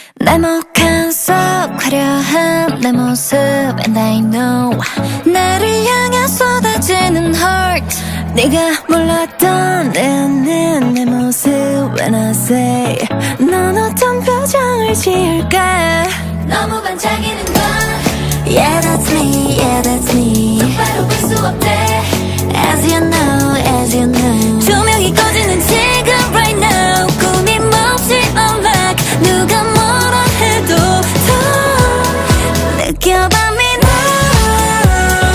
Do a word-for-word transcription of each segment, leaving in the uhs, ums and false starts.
날먹한 속 화려한 내 모습 And I know 나를 향해 쏟아지는 heart 네가 몰랐던 내 안는 내 모습 When I say 넌 어떤 표정을 지을까 너무 반짝이는 건 Yeah that's me, yeah that's me 똑바로 볼 수 없대 As you know, as you know 조명이 꺼지는 지금 right now 꾸밈없이 unlock 누가 뭐라 해도 더 느껴봐 me now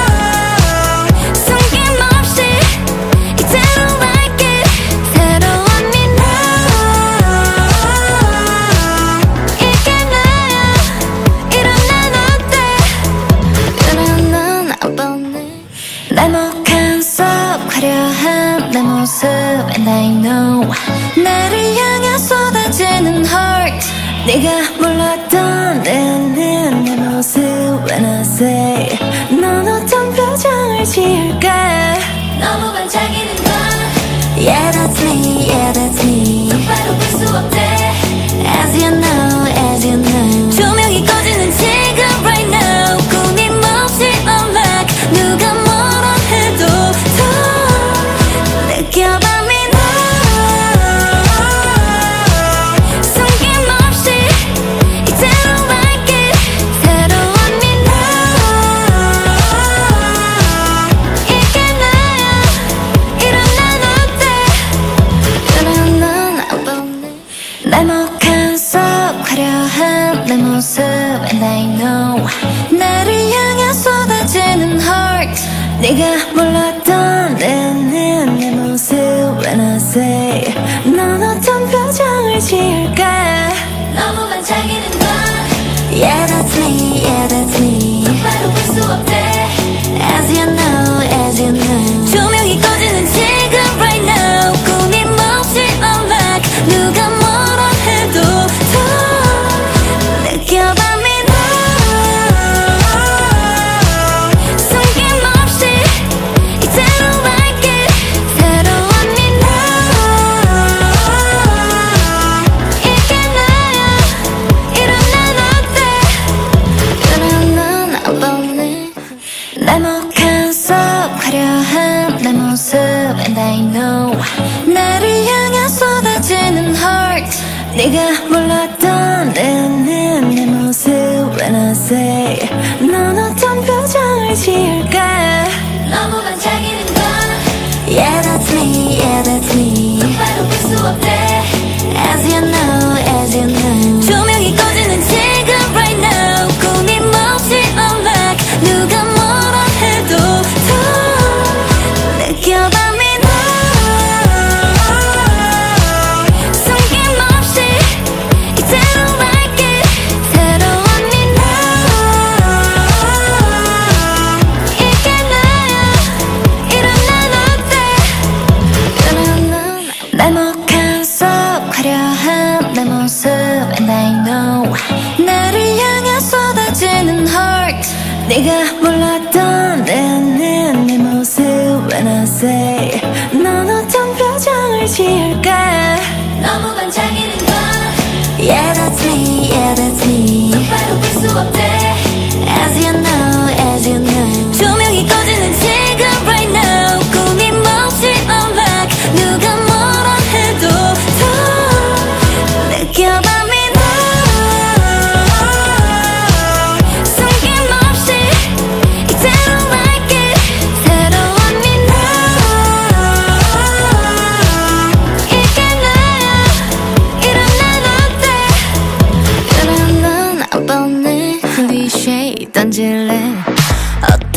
숨김없이 이대로 like it 새로운 me now 이게 나야 이런 난 어때 그런 넌 안 보네 날먹한 속 화려한 내 모습 And I know 나를 향해 쏟아지는 heart 네가 몰랐던 내 안는 내 모습 When I say 넌 어떤 표정을 지을까 너무 반짝이는 건 Yeah that's me, yeah that's me 똑바로 볼 수 없대 As you know, as you know 조명이 꺼지는 지금 right now 꾸밈없이 unlock 누가 뭐라 해도 더 느껴봐 me now 숨김없이 이대로 like it 새로운 me now 이게 나야 이런 난 어때 그런 넌 안 보네 날먹한 속 화려한 내 모습 And I know 나를 향해 쏟아지는 heart 네가 몰랐던 내 안는 내 모습 When I say 넌 어떤 표정을 지을까 너무 반짝이는 건 Yeah that's me, yeah that's me 똑바로 볼 수 없대 As you know, as you know 조명이 꺼지는 지금 right now 꾸밈없이 unlock 누가 뭐라 해도 더 느껴봐 me 날먹한 속 화려한 내 모습 And I know 나를 향해 쏟아지는 heart 네가 몰랐던 내 안는 내 모습 When I say 넌 어떤 표정을 지을까 너무 반짝이는 건 Yeah that's me, yeah that's me 똑바로 볼 수 없대 As you know, as you know 조명이 꺼지는 지금 right now 꾸밈없이 unlock 누가 뭐라 해도 더 느껴봐 me now 숨김없이 이대로 like it 새로운 me now 이게 나야 이런 난 어때 그런 넌 날먹한 속 화려한 내 모습 And I know 나를 향해 쏟아지는 heart 네가 몰랐던 내 안는 내 모습 When I say 넌 어떤 표정을 지을까 너무 반짝이는 건 Yeah that's me, yeah that's me 똑바로 볼 수 없대 As you know, as you know 조명이 꺼지는 지금 right now 꾸밈없이 unlock 누가 뭐라 해도 더 느껴봐 me 던질래